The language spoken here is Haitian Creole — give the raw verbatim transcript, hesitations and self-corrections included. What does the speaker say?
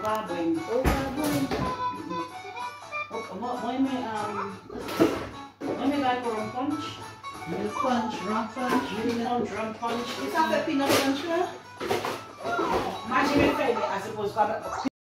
baboy. Oh, baboy. Mo may um may guy for rum punch. Milk punch, rum punch. Milk punch, rum punch. Isa pa peanut punch na? Imagine if I suppose